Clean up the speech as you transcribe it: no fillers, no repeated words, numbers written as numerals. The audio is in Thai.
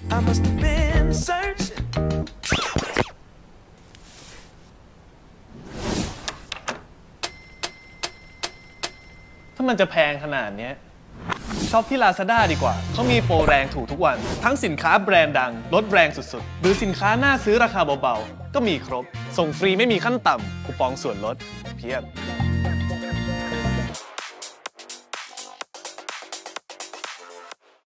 I must have been searching. ถ้ามันจะแพงขนาดนี้ช็อปที่ Lazada ดีกว่าเขามีโปรแรงถูกทุกวันทั้งสินค้าแบรนด์ดังลดแรงสุดๆหรือสินค้าน่าซื้อราคาเบาๆก็มีครบส่งฟรีไม่มีขั้นต่ำคูปองส่วนลดเพียบ